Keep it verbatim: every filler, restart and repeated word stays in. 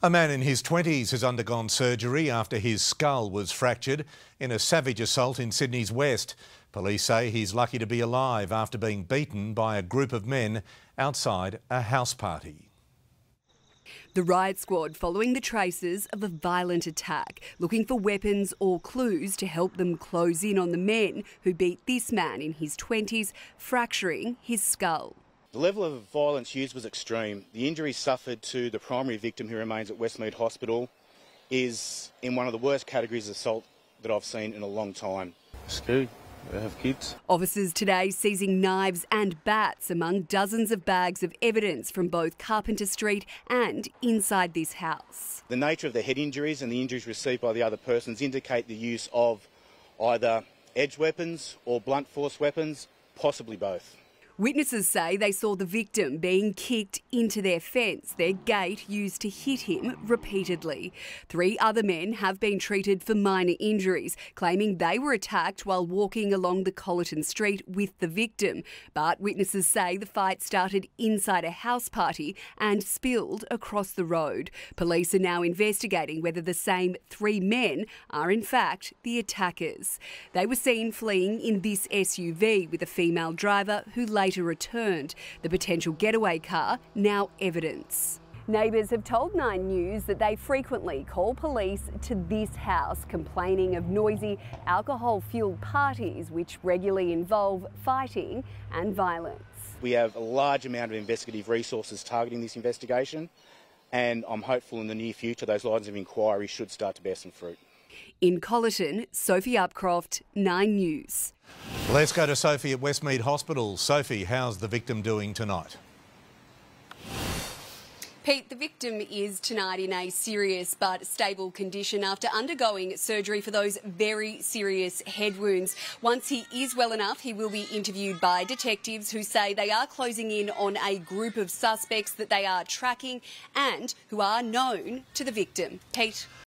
A man in his twenties has undergone surgery after his skull was fractured in a savage assault in Sydney's west. Police say he's lucky to be alive after being beaten by a group of men outside a house party. The riot squad following the traces of a violent attack, looking for weapons or clues to help them close in on the men who beat this man in his twenties, fracturing his skull. The level of violence used was extreme. The injuries suffered to the primary victim, who remains at Westmead Hospital, is in one of the worst categories of assault that I've seen in a long time. Scary. I have kids. Officers today seizing knives and bats among dozens of bags of evidence from both Carpenter Street and inside this house. The nature of the head injuries and the injuries received by the other persons indicate the use of either edge weapons or blunt force weapons, possibly both. Witnesses say they saw the victim being kicked into their fence, their gate used to hit him repeatedly. Three other men have been treated for minor injuries, claiming they were attacked while walking along the Colleton Street with the victim. But witnesses say the fight started inside a house party and spilled across the road. Police are now investigating whether the same three men are in fact the attackers. They were seen fleeing in this S U V with a female driver who later later returned. The potential getaway car now evidence. Neighbours have told Nine News that they frequently call police to this house, complaining of noisy, alcohol-fuelled parties which regularly involve fighting and violence. We have a large amount of investigative resources targeting this investigation, and I'm hopeful in the near future those lines of inquiry should start to bear some fruit. In Colleton, Sophie Upcroft, Nine News. Let's go to Sophie at Westmead Hospital. Sophie, how's the victim doing tonight? Pete, the victim is tonight in a serious but stable condition after undergoing surgery for those very serious head wounds. Once he is well enough, he will be interviewed by detectives who say they are closing in on a group of suspects that they are tracking and who are known to the victim. Pete.